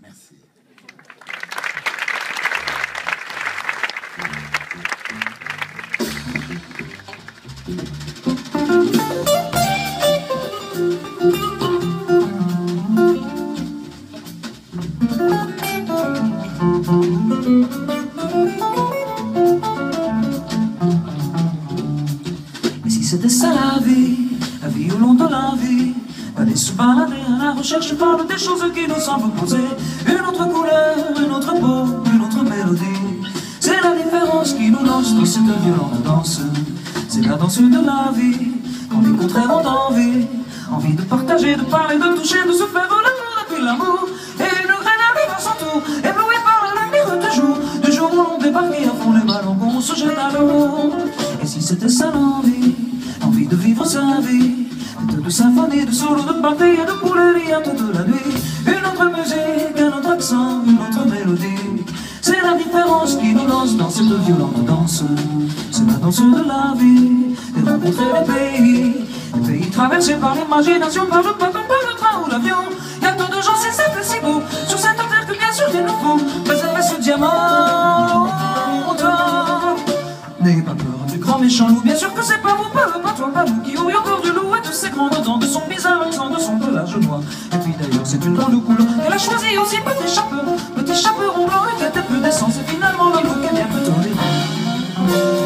Merci. Et si c'était ça la vie au long de la vie, aller se balader à la recherche par des choses qui nous semblent opposées, une autre couleur, une autre peau, une autre mélodie. C'est la différence qui nous lance dans cette violente danse. C'est la danse de la vie, quand les contraires ont envie de partager, de parler, de toucher, de se faire l'amour et puis l'amour. Et une graine arrive à son tour, ébloui par la lumière du jour où l'on débarquait à fond les ballons, qu'on se jette à l'eau. Et si c'était ça l'envie de vivre sa vie, de symphonie, de solo, de party et de poulerie à toute la nuit. Une autre musique, un autre accent, une autre mélodie. C'est la différence qui nous lance dans cette violente danse. C'est la danse de la vie, des rencontres et des pays traversés par l'imagination, par le bateau, par le train ou l'avion. Il y a tant de gens, c'est simple et si beau, sur cette terre que bien sûr il nous faut préserver ce diamant longtemps. N'ayez pas peur du grand méchant loup, bien sûr que c'est pas vous, pas toi, pas nous, qui aurions encore du loup et tous ces grandes dents, de son bizarre accent, de son pelage noir. Et puis d'ailleurs c'est une drôle de couleur, elle a choisi aussi petit chaperon blanc et tête peu d'essence, et finalement le look est bien peu tolérant.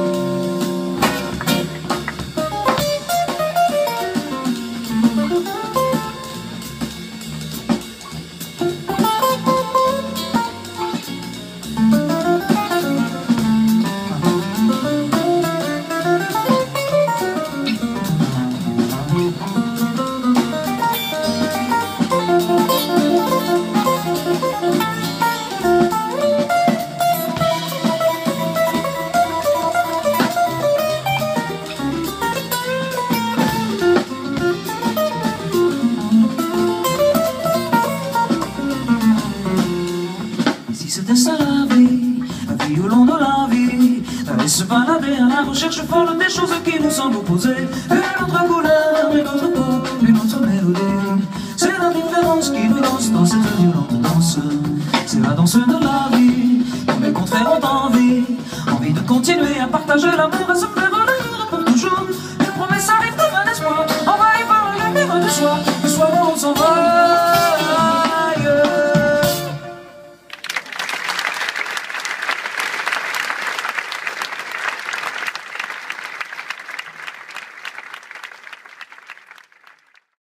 C'était ça la vie au long de la vie, aller se balader à la recherche folle des choses qui nous semblent opposées. Une autre couleur, une autre peau, une autre mélodie. C'est la différence qui nous lance dans cette violente danse. C'est la danse de la vie, quand les contraires ont envie de continuer à partager l'amour, à se faire l'amour pour toujours. Une promesse arrive comme un espoir, envahi par la lumière du soir. Le soir où on s'en va.